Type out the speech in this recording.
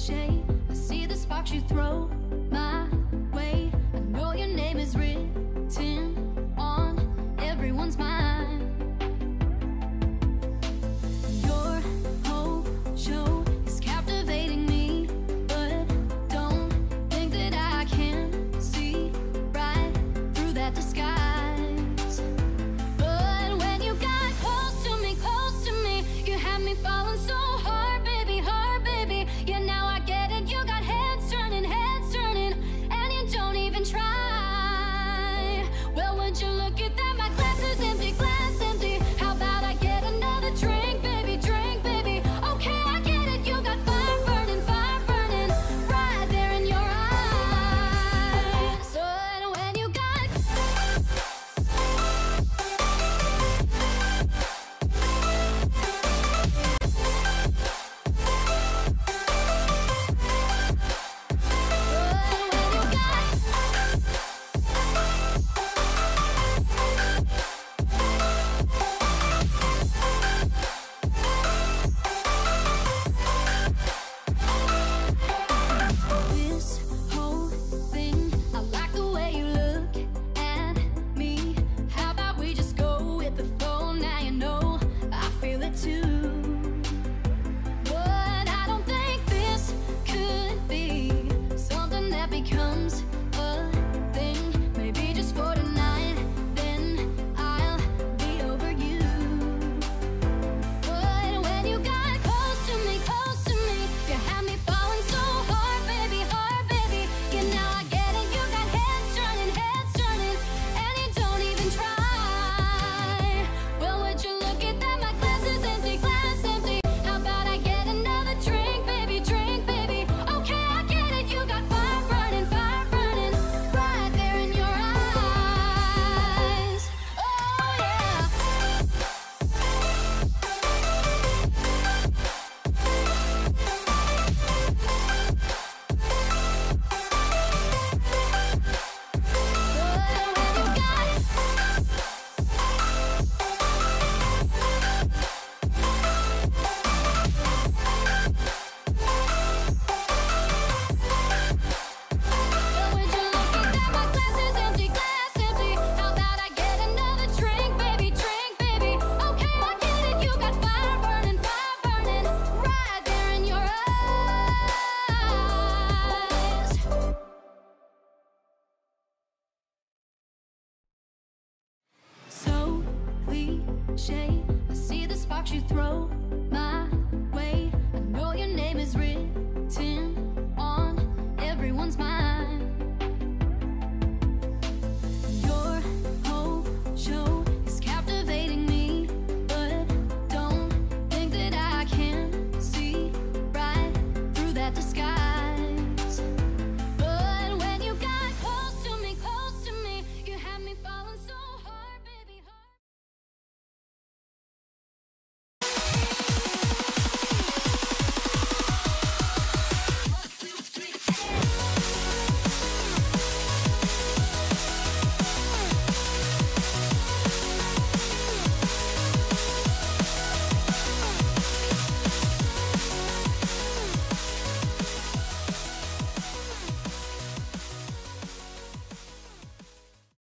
cliche. I see the sparks you throw my way. I know your name is written on everyone's mind. Your whole show is captivating me, but don't think that I can see right through that disguise. But when you got close to me, you had me falling so hard, baby, hard, baby. Yeah, now I get it. You got heads turning, and you don't even try. Well, would you look at that? My glass is empty, glass empty. How about I get another drink, baby, drink, baby? Okay, I get it. You got fire burning, right there in your eyes. So when you got this whole thing, I like the way you look at me. How about we just go with the flow? Now you know I feel it too. But I don't think this could be something that becomes a thing. Maybe just for tonight, then I'll be over you. But when you got close to me, you had me falling so hard, baby, yeah, now I get it. You got heads turning, and you don't even try. Well, would you look at that? My glass is empty, glass empty. How about I get another drink, baby, drink, baby? Okay, I get it. You got fire burning, right there in your eyes. Oh yeah. So cliche, I see the sparks you throw